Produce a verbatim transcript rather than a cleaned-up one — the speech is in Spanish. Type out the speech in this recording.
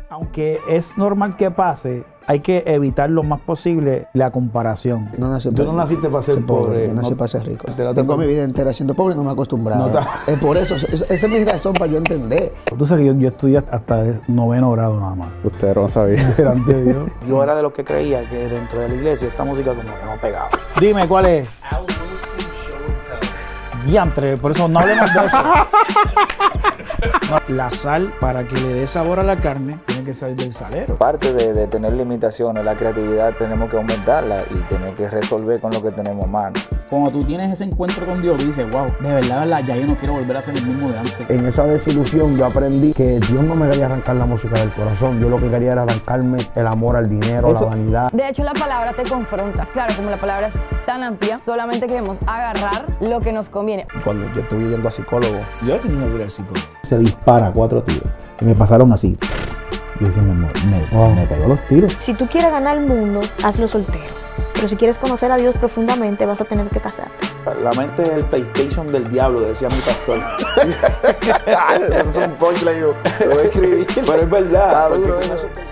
Aunque es normal que pase, hay que evitar lo más posible la comparación. No nací Tú no naciste para ser pobre. pobre. Yo nací no, para ser rico. Te Tengo mi vida entera siendo pobre y no me he acostumbrado. No es por eso, es, esa es mi razón para yo entender. Tú sabes que yo, yo estudié hasta el noveno grado nada más. Usted no sabía. Delante de Dios. Yo era de los que creía que dentro de la iglesia esta música como que no pegaba. Dime, ¿cuál es? Diantre, por eso no hablemos de eso. No, la sal, para que le dé sabor a la carne, tiene que salir del salero. Parte de, de tener limitaciones, la creatividad tenemos que aumentarla y tener que resolver con lo que tenemos a mano. Cuando tú tienes ese encuentro con Dios, dices, wow, de verdad, de verdad, ya yo no quiero volver a ser el mismo de antes. En esa desilusión yo aprendí que Dios no me quería arrancar la música del corazón. Yo lo que quería era arrancarme el amor al dinero, Eso. la vanidad. De hecho, la palabra te confronta. Claro, como la palabra es tan amplia, solamente queremos agarrar lo que nos conviene. Cuando yo estuve yendo a psicólogo, Yo he tenido que ir al psicólogo. Se dispara cuatro tiros y me pasaron así. Y yo decía, me, me, Oh. me cayó los tiros. Si tú quieres ganar el mundo, hazlo soltero. Pero si quieres conocer a Dios profundamente, vas a tener que casarte. La mente es el PlayStation del diablo, decía mi pastor. Eso es un punchline, yo lo voy a escribir. Pero es verdad.